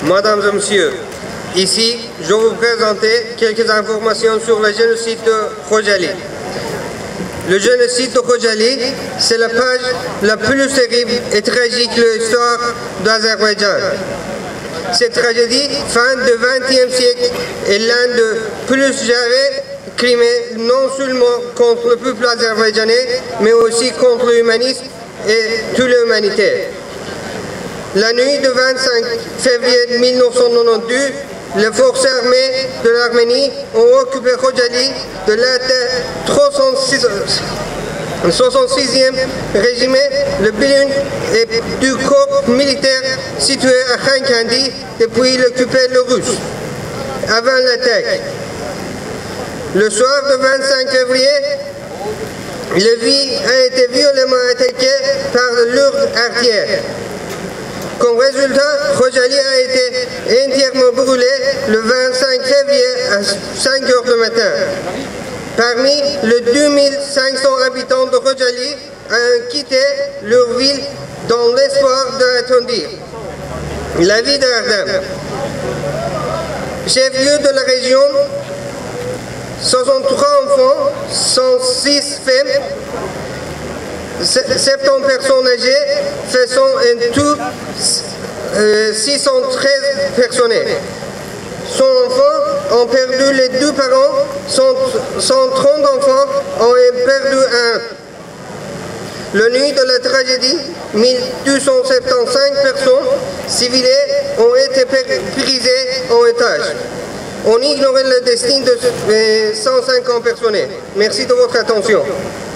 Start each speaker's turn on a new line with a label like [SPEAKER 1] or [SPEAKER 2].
[SPEAKER 1] Mesdames et Messieurs, ici, je vais vous présenter quelques informations sur le génocide de Khojaly. Le génocide de Khojaly, c'est la page la plus terrible et tragique de l'histoire d'Azerbaïdjan. Cette tragédie, fin du XXe siècle, est l'un des plus graves crimes, non seulement contre le peuple azerbaïdjanais, mais aussi contre l'humanisme et toute l'humanité. La nuit du 25 février 1992, les forces armées de l'Arménie ont occupé Khojaly de la 66e régiment, le bilan et du corps militaire situé à Khankandi depuis l'occupé le russe, avant l'attaque. Le soir du 25 février, la ville a été violemment attaquée par de lourdes artilleries. Comme résultat, Khojaly a été entièrement brûlé le 25 février à 5 h du matin. Parmi les 2500 habitants de Khojaly ont quitté leur ville dans l'espoir d'atteindre la ville d'Ardam. Chef-lieu de la région, 63 enfants, 106 femmes, 70 personnes âgées, faisant en tout 613 personnes. 100 enfants ont perdu les 2 parents, 130 enfants ont perdu un. La nuit de la tragédie, 1275 personnes civiles ont été prisées en otage. On ignorait le destin de 150 personnes. Merci de votre attention.